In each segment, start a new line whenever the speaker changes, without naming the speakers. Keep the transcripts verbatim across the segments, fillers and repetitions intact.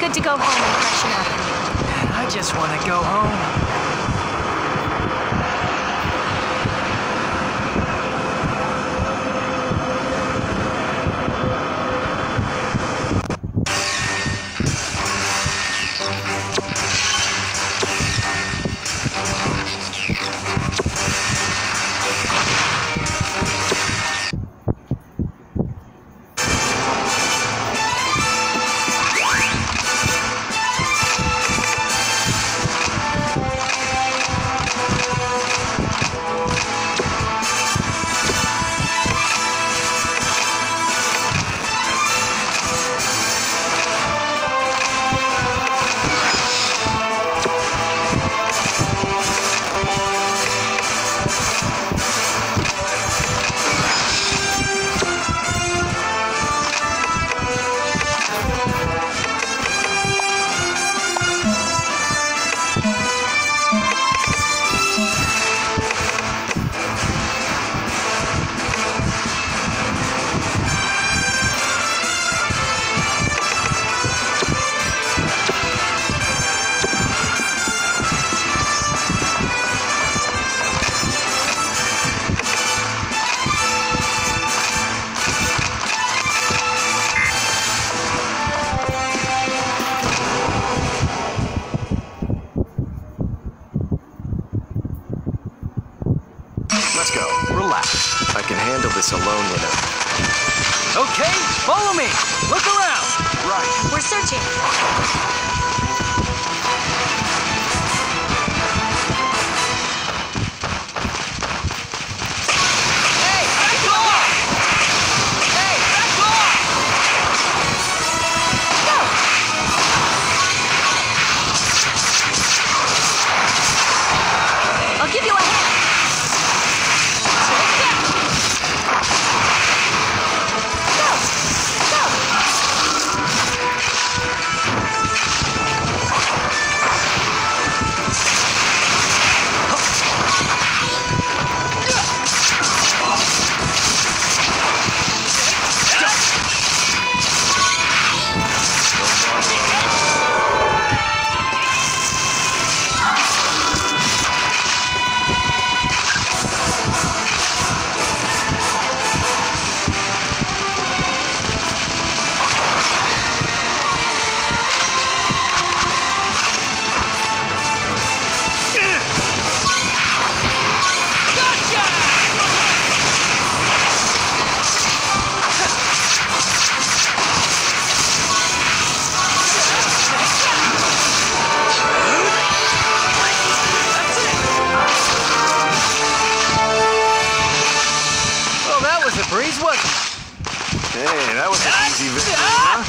good to go home and freshen up.
I just want to go home.
Alone, you know.
Okay, follow me. Look around.
Right.
We're searching.
Hey, back off! Hey, back off!
Go! I'll give you a hand.
Breeze, wasn't it?
Hey, that was an easy victory, huh?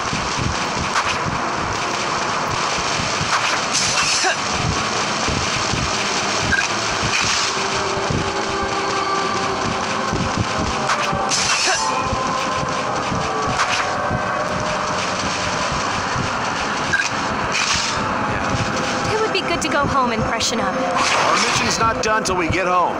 It would be good to go home and freshen up.
Our mission's not done till we get home.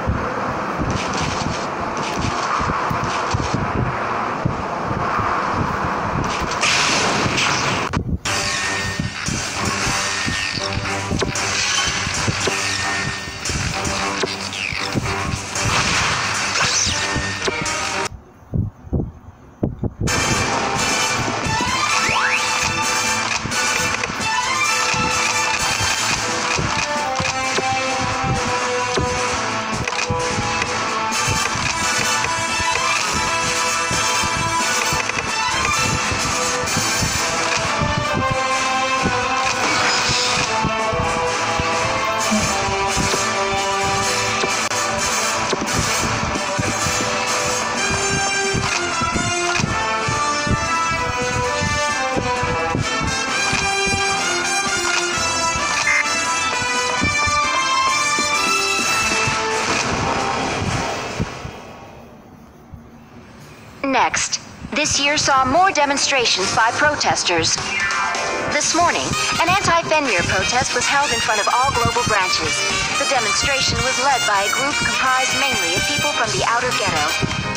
Next, this year saw more demonstrations by protesters. This morning, an anti-Fenrir protest was held in front of all global branches. The demonstration was led by a group comprised mainly of people from the outer ghetto.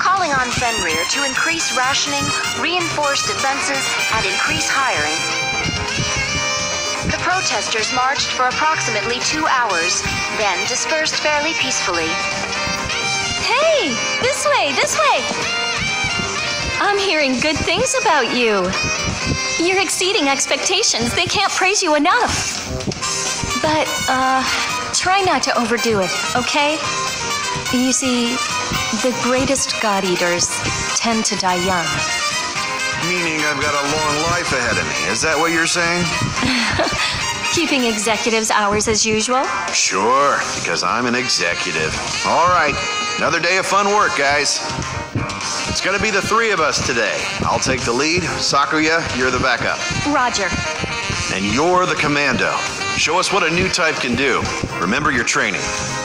calling on Fenrir to increase rationing, reinforce defenses, and increase hiring. The protesters marched for approximately two hours, then dispersed fairly peacefully.
Hey, this way, this way. I'm hearing good things about you. You're exceeding expectations. They can't praise you enough. But, uh, try not to overdo it, okay? You see, the greatest god-eaters tend to die young.
Meaning I've got a long life ahead of me. Is that what you're saying?
Keeping executives' hours as usual?
Sure, because I'm an executive. All right, another day of fun work, guys. It's gonna be the three of us today. I'll take the lead. Sakuya, you're the backup.
Roger.
And you're the commando. Show us what a new type can do. Remember your training.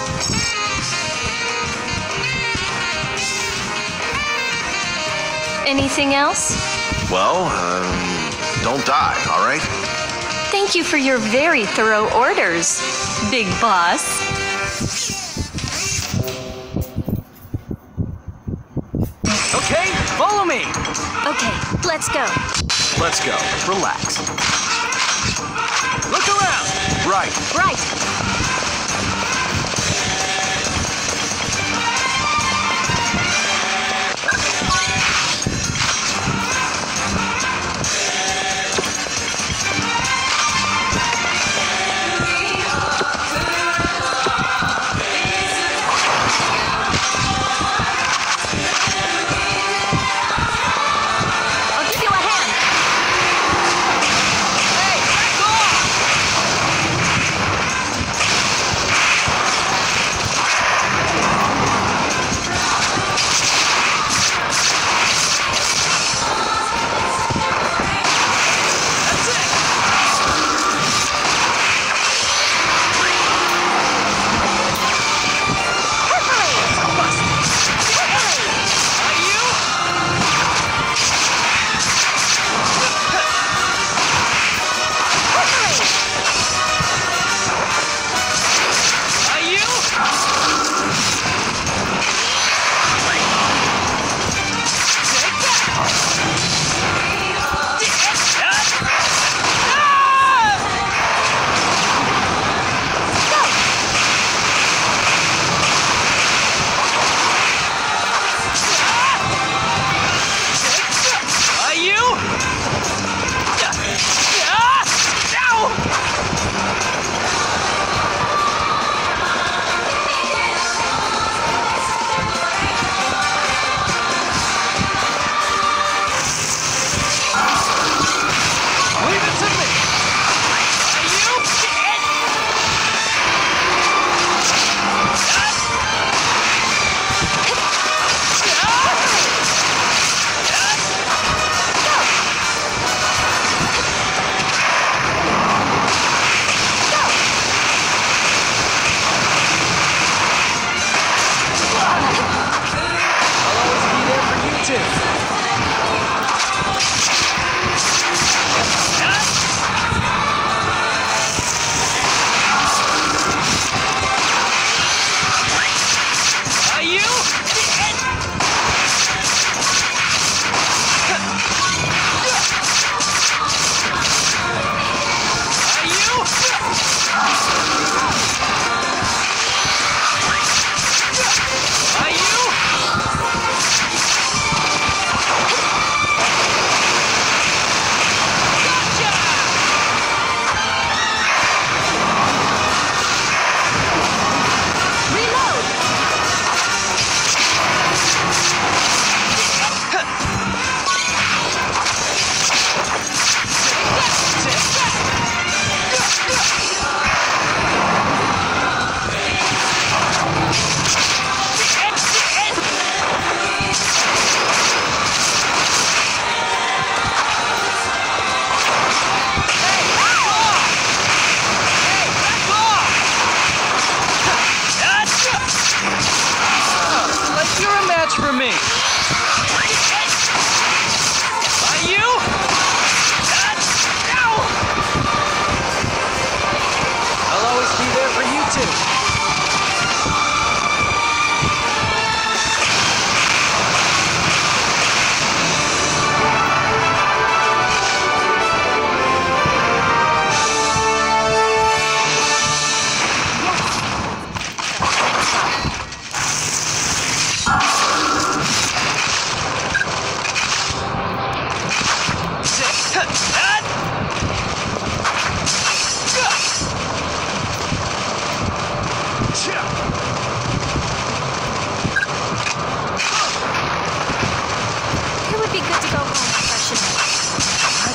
Anything else?
Well, um, don't die, all right?
Thank you for your very thorough orders, Big Boss.
Okay, follow me.
Okay, let's go.
Let's go. Relax. Look around.
Right.
Right. I'll give you a hand.
Hey, back off!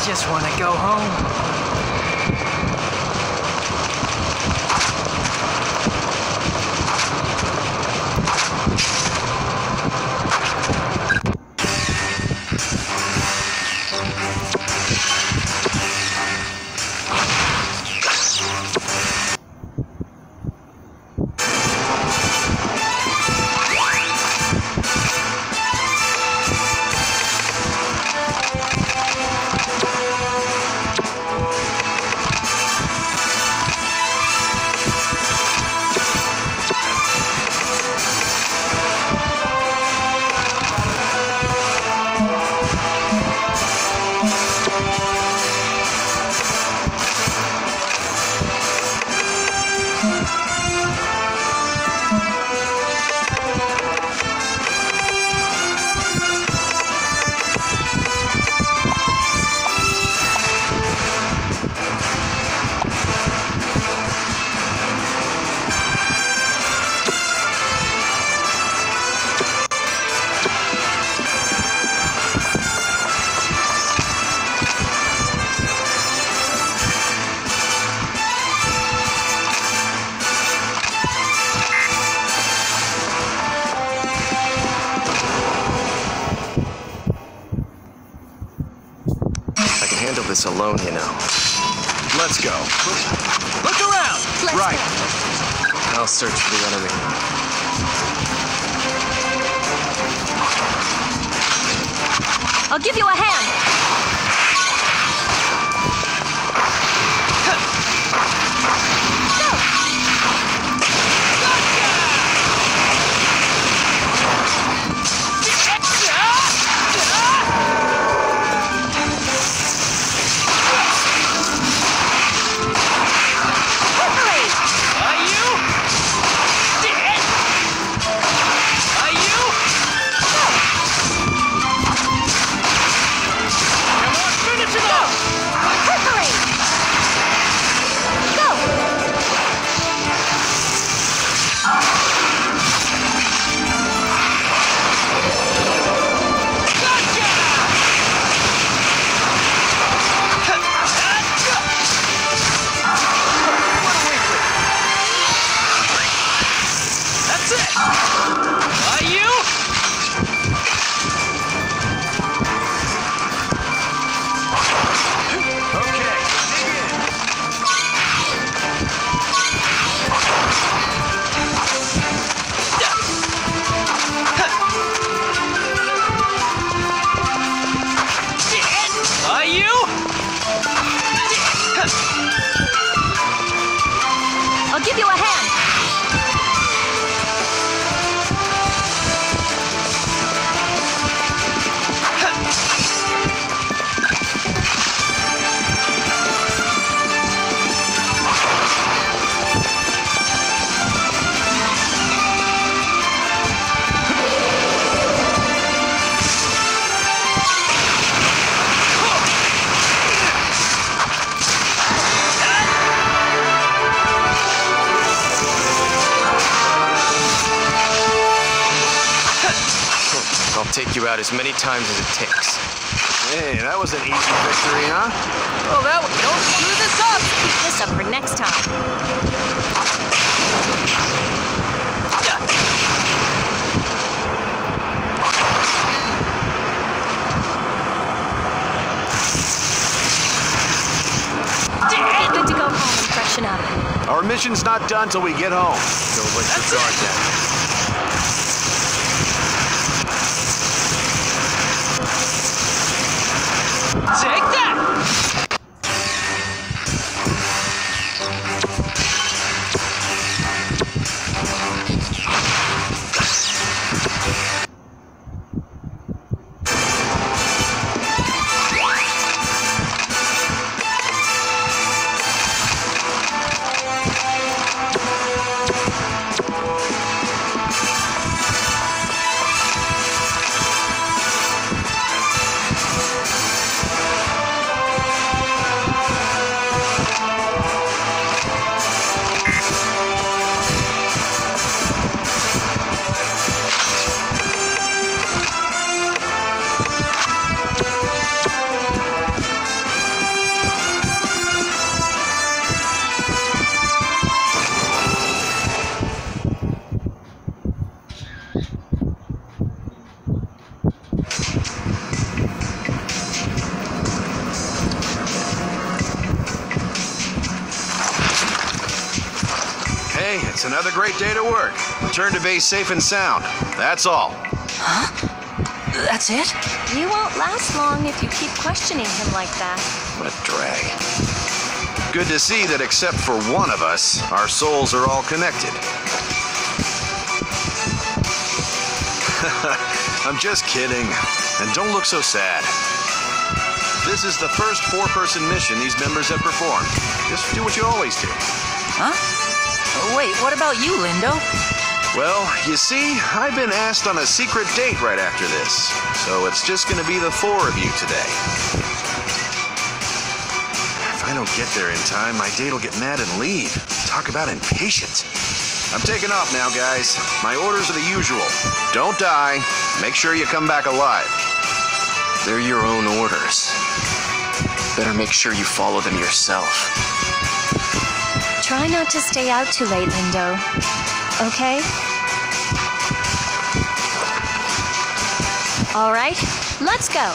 just want to go home.
This alone, you know.
Let's go. Look around!
Let's
right.
go.
I'll search for the enemy.
I'll give you a hand.
Take you out as many times as it takes.
Hey, that was an easy victory, huh?
Oh, that was... Don't screw this up!
Keep this up for next time. Good to go home and freshen up.
Our mission's not done till we get home.
Don't let your guard down.
Take that!
It's another great day to work. Return to base safe and sound. That's all.
That's it?
You won't last long if you keep questioning him like that.
What a drag. Good to see that except for one of us, our souls are all connected. I'm just kidding. And don't look so sad. This is the first four-person mission these members have performed. Just do what you always do.
Huh? Oh, wait, what about you, Lindo?
Well, you see, I've been asked on a secret date right after this. So it's just gonna be the four of you today. If I don't get there in time, my date will get mad and leave. Talk about impatient. I'm taking off now, guys. My orders are the usual. Don't die. Make sure you come back alive.
They're your own orders. Better make sure you follow them yourself.
Try not to stay out too late, Lindo. Okay? All right, let's go.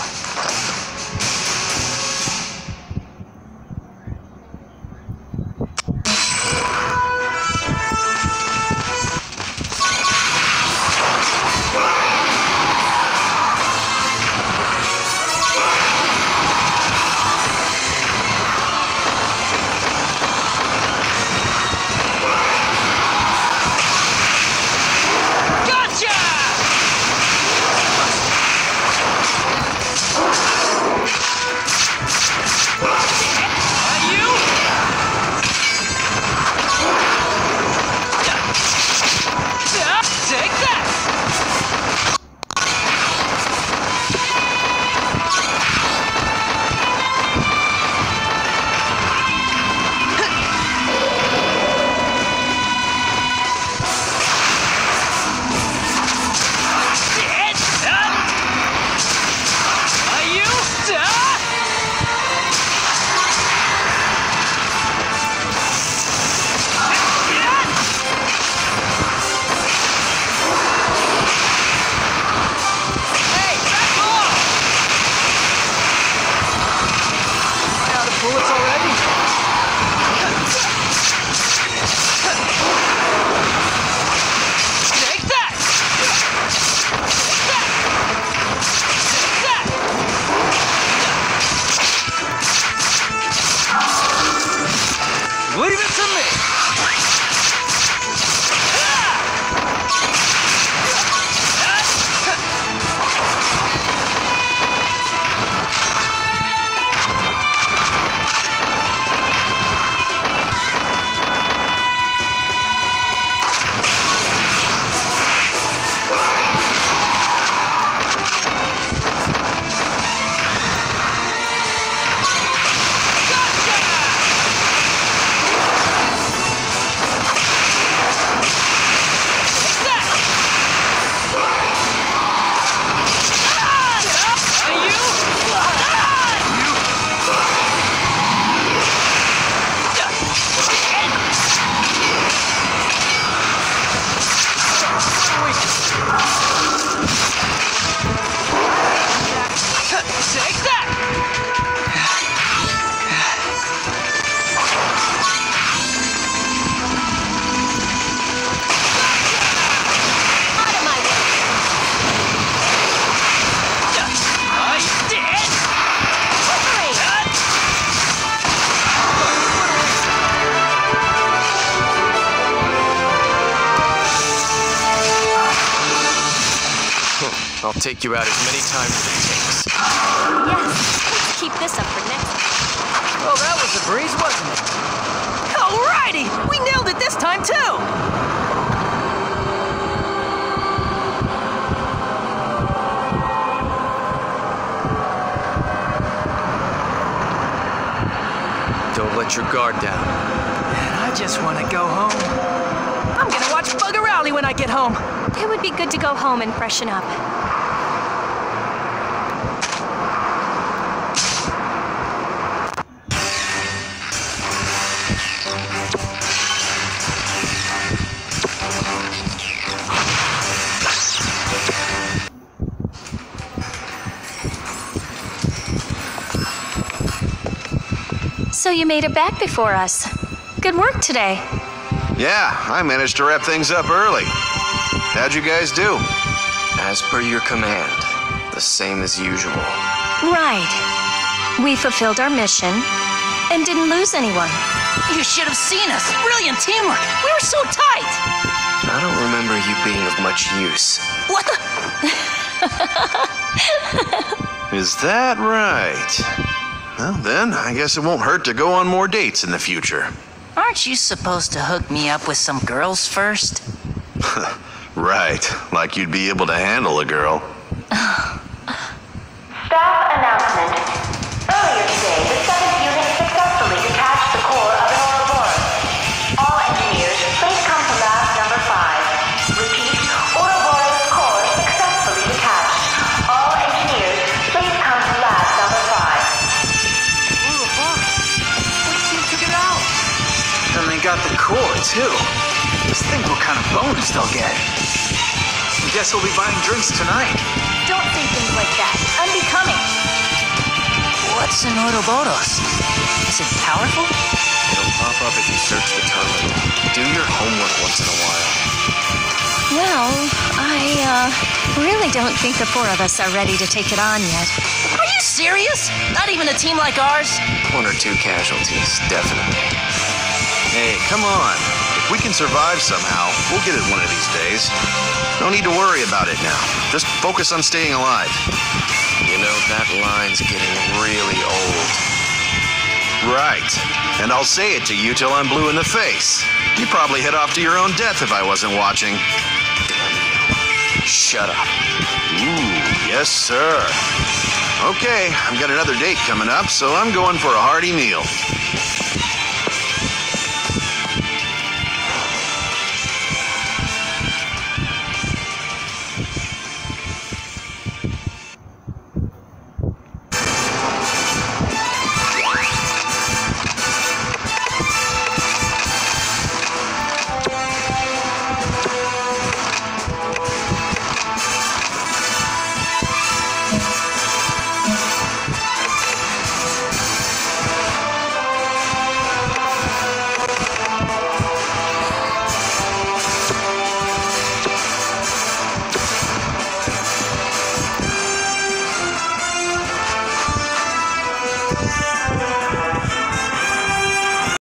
I'll take you out as many times as it takes.
Yes, let's keep this up for next time.
Well, that was a breeze, wasn't it?
Alrighty! We nailed it this time, too!
Don't let your guard down.
I just want to go home. I'm gonna watch Bugger Rowley when I get home.
It would be good to go home and freshen up. So you made it back before us. Good work today.
Yeah, I managed to wrap things up early. How'd you guys do?
As per your command, the same as usual.
Right. We fulfilled our mission and didn't lose anyone.
You should have seen us. Brilliant teamwork. We were so tight.
I don't remember you being of much use.
What the?
Is that right? Well, then, I guess it won't hurt to go on more dates in the future.
Aren't you supposed to hook me up with some girls first?
Right, like you'd be able to handle a girl.
Staff announcement. Earlier today, the seventh unit successfully detached the core of an Ouroboros. All engineers, please come to lab number five. Repeat, Ouroboros core successfully detached. All engineers, please come to lab number five.
Ouroboros. What team took it out? And they got the core, too. Just think what kind of bonus they'll get. Guess we'll be buying drinks tonight.
Don't say things like that. Unbecoming.
What's an Ouroboros? Is it powerful?
It'll pop up if you search the terminal. Do your homework once in a while.
Well, I, uh, really don't think the four of us are ready to take it on yet.
Are you serious? Not even a team like ours?
One or two casualties, definitely.
Hey, come on. If we can survive somehow, we'll get it one of these days. No need to worry about it now. Just focus on staying alive.
You know, that line's getting really old.
Right. And I'll say it to you till I'm blue in the face. You'd probably head off to your own death if I wasn't watching.
Shut up.
Ooh, yes, sir. Okay, I've got another date coming up, so I'm going for a hearty meal.